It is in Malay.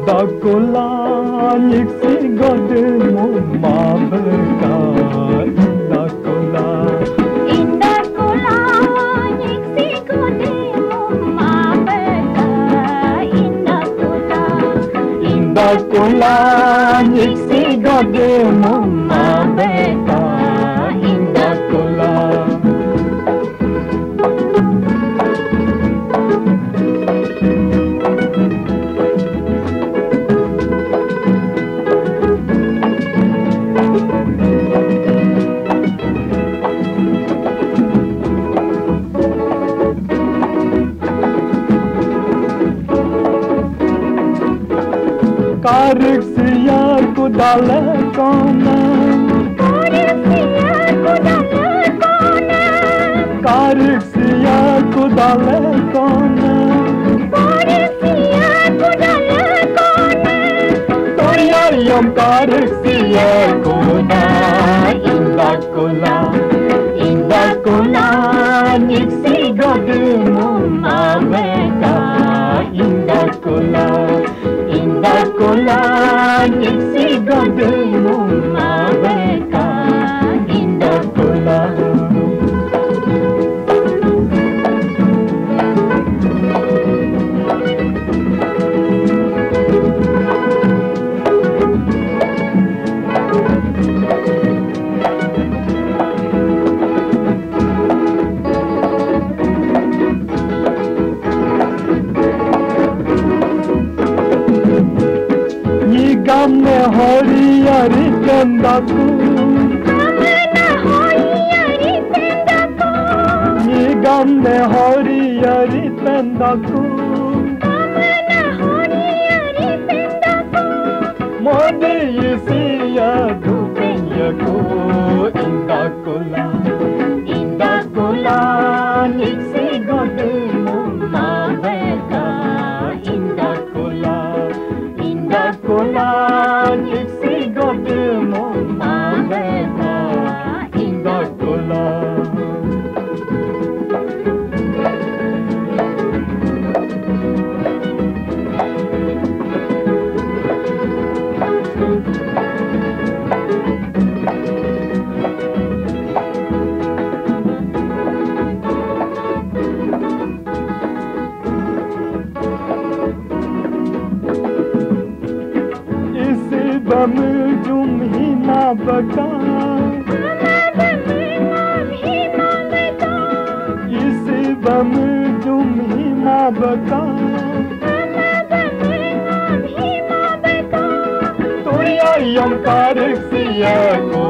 Indahkulah nyiksi godemu mabeka. Indahkulah nyiksi godemu mabeka. Indahkulah nyiksi godemu mabeka. Indahkulah Karek siarku dalekona, Karek siarku dalekona, karek siarku dalekona, Karek siarku dalekona. Toriayam karek siarku na. Indahkulah nyiksi godemu mabeka. Indahkulah nyiksi godemu mabeka. Indahkulah Gamne horiyari tendaku, Gamne horiyari tendaku, gamne horiyari tendaku, Gamne horiyari tendaku. mode isiya dupenyaku. Indahkulah nyiksi godemu mabeka. Indahkulah nyiksi godemu mabeka. Indahkulah Bamujum himabeka, isi bamujum himabeka. Toriayam karek siarku